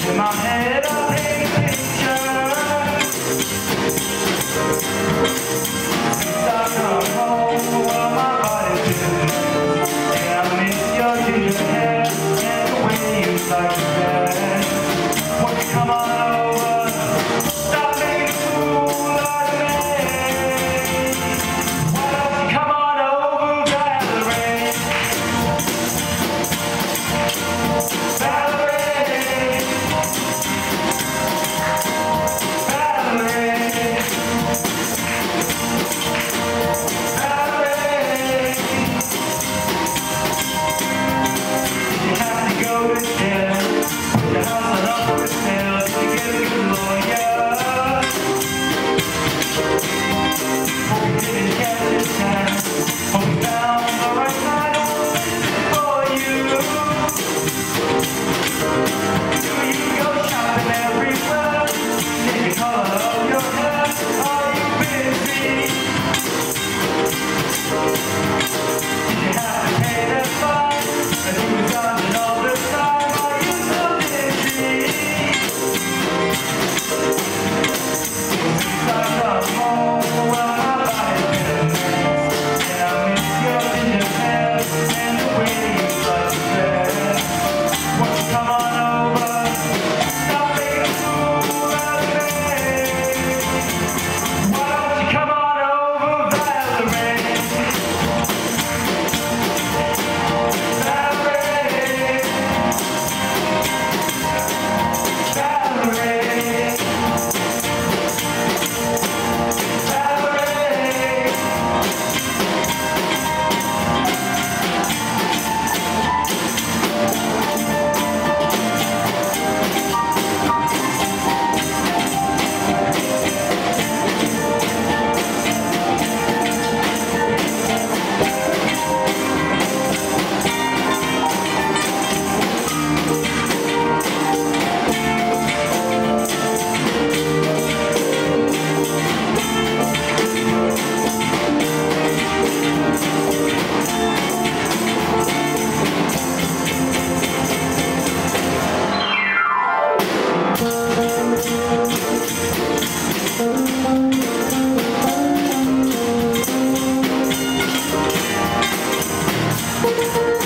In my head I paint a picture. Since I come home, well, my body's been. And I miss your ginger hair and the way you like that. Won't you come on over? Stop making a fool out of me. Why don't you come on over, Valerie? Valerie. Thank you.